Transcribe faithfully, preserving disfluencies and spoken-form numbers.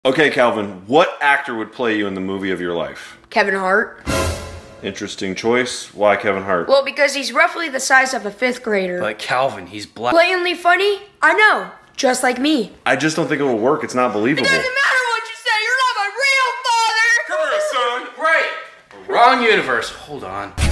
Okay, Calvin, what actor would play you in the movie of your life? Kevin Hart. Interesting choice. Why Kevin Hart? Well, because he's roughly the size of a fifth grader. But Calvin, he's black. Blatantly funny? I know. Just like me. I just don't think it will work. It's not believable. It doesn't matter what you say. You're not my real father. Come here, son. Right. Wrong universe. Hold on.